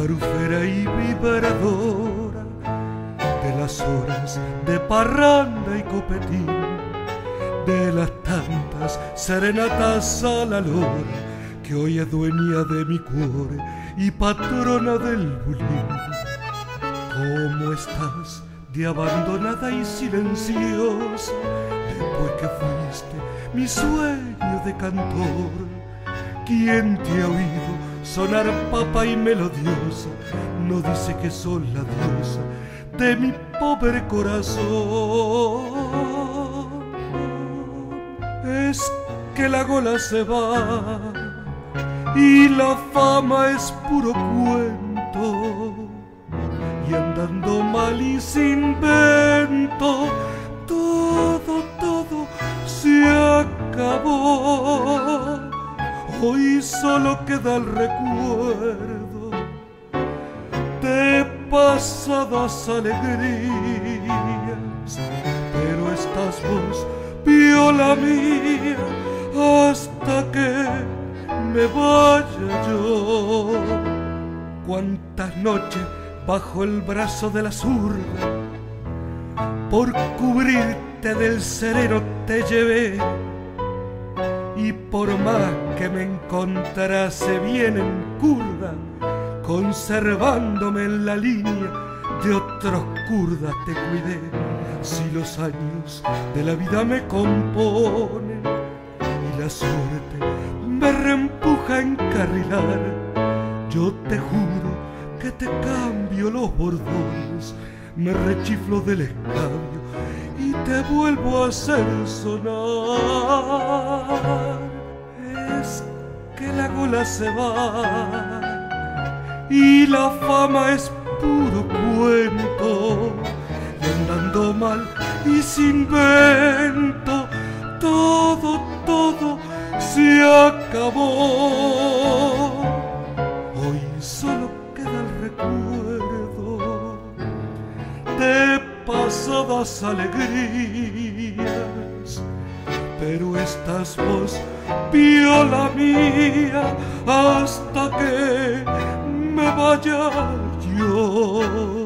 garufera y vibradora de las horas de parranda y copetín, de las tantas serenatas a la lora que hoy es dueña de mi cuore y patrona del bulín. ¿Cómo estás de abandonada y silenciosa después que fuiste mi sueño de cantor? ¿Quién te ha oído sonar papa y melodiosa? No dice que sos la diosa de mi pobre corazón. Es que la gola se va y la fama es puro cuento, y andando mal y sin vento todo se acabó. Hoy solo queda el recuerdo de pasadas alegrías, pero estás vos, viola mía, hasta que me vaya yo. Cuántas noches bajo el brazo de la zurda por cubrirte del sereno te llevé, y por más que me encontrase bien en curda, conservándome en la línea de otros kurdas te cuidé. Si los años de la vida me componen y la suerte me reempuja a encarrilar, yo te juro que te cambio los bordones, me rechiflo del escabio y te vuelvo a hacer sonar. Es que la gola se va y la fama es puro cuento, y andando mal y sin vento todo se acabó. Hoy solo queda el recuerdo de pasadas alegrías, pero estás vos, viola mía, hasta que me vaya yo.